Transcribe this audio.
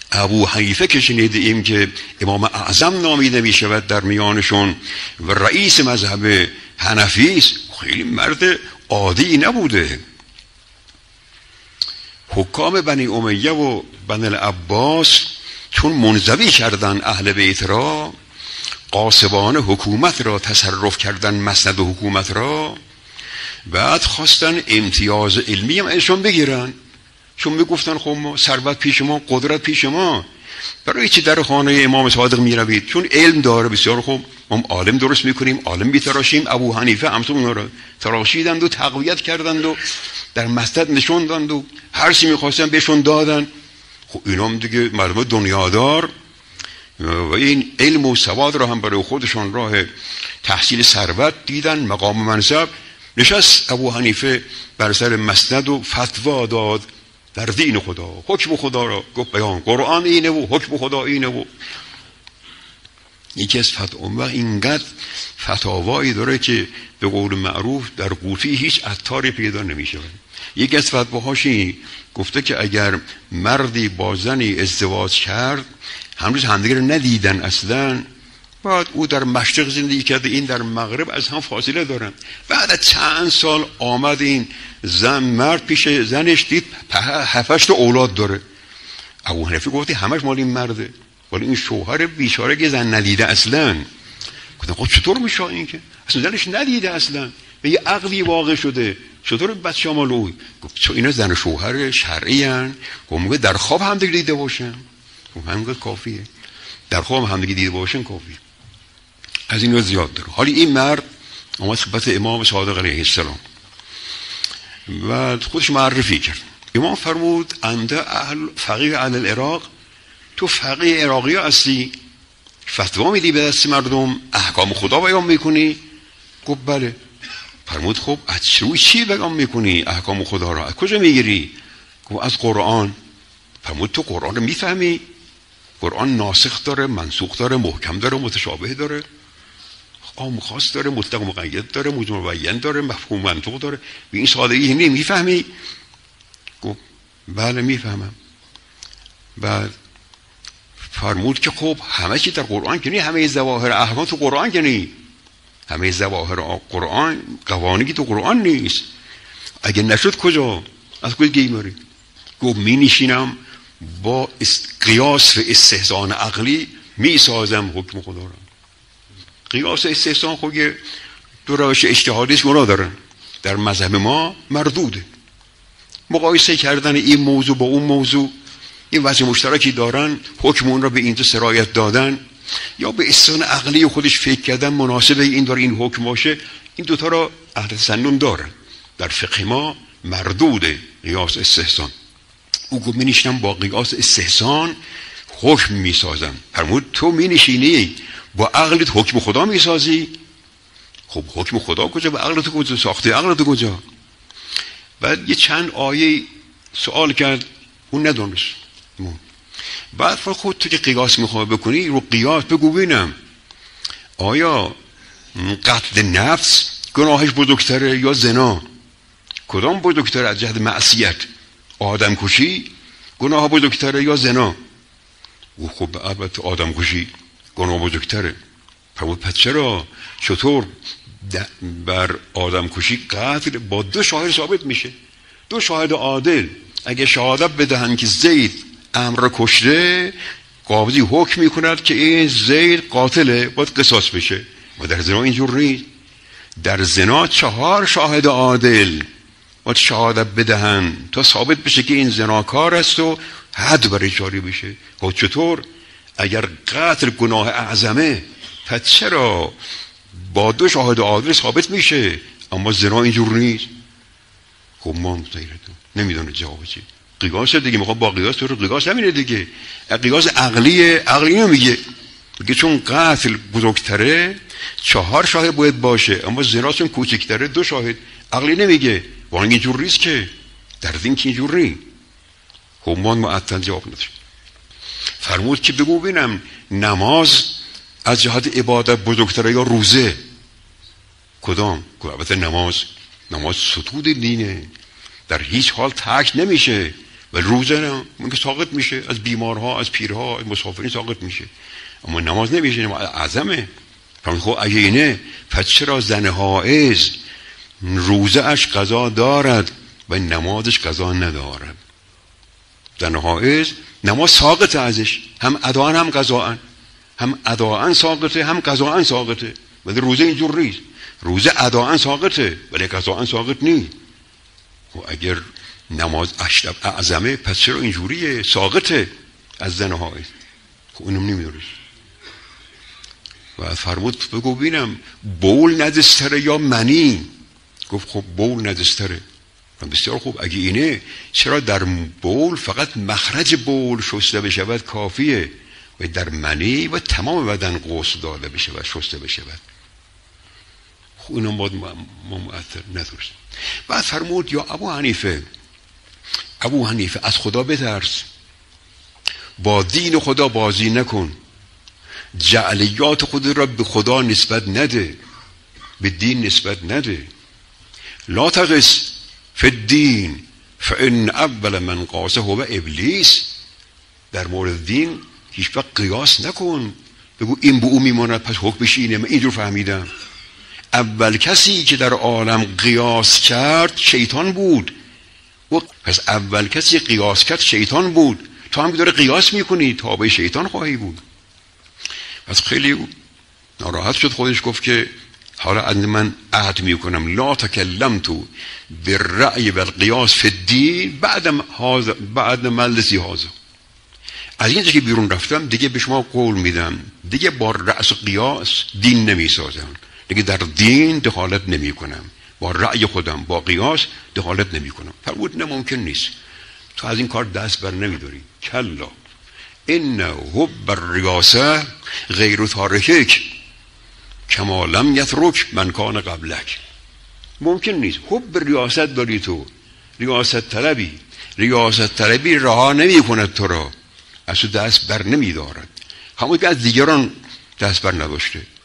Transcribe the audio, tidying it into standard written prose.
ابو حنیفه که شنیدیم که امام اعظم نامیده می شود در میانشون و رئیس مذهب حنفی است، خیلی مرد عادی نبوده. حکام بنی امیه و بنی العباس چون منزوی کردن اهل بیت را، قاسبان حکومت را تصرف کردن، مسند حکومت را، بعد خواستن امتیاز علمی هم ازشون بگیرن، چون میگفتن خب ما ثروت پیش ما، قدرت پیش ما، برای چی در خانه امام صادق میروید؟ چون علم داره بسیار خوب، ما عالم درست میکنیم، عالم میتراشیم. ابو حنیفه همسون اونا رو تراشیدند و تقویت کردند و در مسجد نشوندند و هر چی میخواستن بهشون دادن. خب اینا هم دیگه مردم دنیادار و این علم و سواد را هم برای خودشان راه تحصیل ثروت دیدن، مقام منصب. نشست ابو حنیفه بر سر مسند و فتوا داد در دین خدا، حکم خدا را گفت بیان، قرآن اینه و حکم خدا اینه. و یکی از فتوا اینقدر فتاوایی داره که به قول معروف در قوطی هیچ عطاری پیدا نمیشه. یکی از فتواهاش گفته که اگر مردی با زنی ازدواج کرد، هنوز همدیگه رو ندیدن اصلا، بعد او در مشرق زندگی کرده، این در مغرب، از هم فاصله دارن، بعد از چند سال آمد این مرد پیش زنش، دید 7-8 اولاد داره. ابو حنیفه گفتی همش مال این مرده، ولی این شوهر بیچاره که زن ندیده اصلا. گفتم خب چطور میشه این که اصلا زنش ندیده اصلا، به یه عقلی واقع شده، چطور بچه مال او؟ گفت چون اینا زن شوهر شرعی ان، گفت در خواب هم دیده باشن، گفت همین کافیه، در خواب هم دیده باشن کافیه، از این زیاد داره. حالی این مرد اومد خدمت امام صادق علیه السلام و خودش معرفی کرد. امام فرمود انده فقیه اهل العراق، تو فقیه عراقی هستی، فتوا میدی به دست مردم، احکام خدا بیان میکنی؟ گفت بله. فرمود خب از روی چی بیان میکنی احکام خدا را؟ از کجا میگیری؟ گفت از قرآن. فرمود تو قرآن رو میفهمی؟ قرآن ناسخ داره، منسوخ داره، محکم داره، متشابه داره، عام خاص داره، مطلق مقید داره، مجمل مبین داره، مفهوم منطوق داره، به این سادگی نمیفهمی؟ گفت بله میفهمم. بعد فرمود که خب همه چی در قرآن که نی، همه ظواهر احکام تو قرآن که نی، همه ظواهر قرآن قوانینی تو قرآن نیست. اگه نشد کجا؟ از کجا گیماری؟ گفت می نشینم با قیاس و استحسان عقلی می سازم حکم خدا را. قیاس و استحسان خود دو روش اجتهادیش گناه دارن، در مذهب ما مردوده. مقایسه کردن این موضوع با اون موضوع، این وجه مشترکی دارن، حکم اون را به این تو سرایت دادن، یا به استحسان عقلی خودش فکر کردن مناسبه این داره این حکم باشه. این دوتا را اهل تسنن دارن. در فقه ما مردوده قیاس استحسان. او گفت می نشینم با قیاس استحسان حکم می سازم. فرمود تو می نشینی با عقلت حکم خدا می سازی؟ خب حکم خدا کجا؟ با عقلت کجا؟ ساخته عقلت کجا؟ بعد یه چند آیه سوال کرد، اون ندانست. بعد خود تو که قیاس میخواه بکنی، رو قیاس بگو بینم آیا قتل نفس گناهش بزرگتره یا زنا؟ کدام بزرگتره از جهت معصیت؟ آدم کشی گناه بزرگتره یا زنا؟ او خب البته آدم کشی گناه بزرگتره. پس چرا؟ چطور بر آدم کشی قتل با 2 شاهد ثابت میشه؟ 2 شاهد عادل اگه شهادت بدهن که زید امر کشته، قاضی حکم میکند که این زید قاتله، باید قصاص بشه. و در زنا اینجور نیست. در زنا 4 شاهد عادل باید شهادت بدهن تا ثابت بشه که این زناکار است و حد برای جاری بشه. خب چطور؟ اگر قتل گناه اعظمه، پس چرا با 2 شاهد عادل ثابت میشه اما زنا اینجور نیست؟ خب ما نمیدونه جواب چی. قیاس دیگه میخوام با قیاس تو رو قیاس همینه دیگه. قیاس عقلی نمیگه چون قتل بزرگتره 4 شاهد باید باشه، اما زنا چون کوچکتره 2 شاهد. عقلی نمیگه ولی اینجور نیست که، در دین که اینجور نیست. خب ما معطل جواب نداشت. فرمود که بگو ببینم نماز از جهت عبادت بزرگتره یا روزه؟ کدام؟ البته نماز ستود دینه، در هیچ حال ترک نمیشه. و روزه نه اون که ساقط میشه، از بیمارها، از پیرها، از مسافرین ساقط میشه، اما نماز نمیشه، نماز اعظمه. خب اگه اینه پس چرا زن حائض روزه اش قضا دارد و نمازش قضا ندارد؟ زن حائض نماز ساقطه ازش، هم اداءن هم قضاءن، هم اداءن ساقطه هم قضاءن ساقطه. ولی روزه اینجور نیست، روزه اداءن ساقطه ولی قضاءن ساقط نیست. خب اگر نماز اعظمه پس چرا اینجوریه ساقطه از زن حائض؟ خب اونم نمیدونست. و فرمود بگو بینم بول نجستره یا منی؟ گفت خب بول نجستره. بسیار خوب، اگه اینه چرا در بول فقط مخرج بول شسته بشود کافیه و در منی و تمام بدن غسل داده بشود شسته بشود؟ خب اینم باید ما مؤثر ندارست. بعد فرمود یا ابو حنیفه از خدا بترس، با دین خدا بازی نکن، جعلیات خود را به خدا نسبت نده، به دین نسبت نده. لا تقس فی الدین فان اول من قاسه هو ابلیس. در مورد دین هیچ وقت قیاس نکن، بگو این به اون میماند پس حکمش اینه، من اینجور فهمیدم. اول کسی که در عالم قیاس کرد شیطان بود. پس اول کسی قیاس کرد شیطان بود، تو هم که داره قیاس میکنی تابع شیطان خواهی بود. پس خیلی ناراحت شد، خودش گفت که حالا از من عهد میکنم لا تکلمت بالرأی والقیاس فی الدین بعد مجلسی هذا. از اینجا که بیرون رفتم دیگه به شما قول میدم دیگه با رأس قیاس دین نمیسازم، دیگه در دین دخالت نمی کنم، با رأی خودم با قیاس دخالت نمی کنم. فرمود نه ممکن نیست، تو از این کار دست بر نمیداری. کلا ان حب الریاسه غیر تارکک کما لم یترک من کان قبلک. ممکن نیست حب ریاست داری تو، ریاست طلبی رها نمی کند تو را، از تو دست بر نمی دارد، همون که از دیگران دست بر نداشته.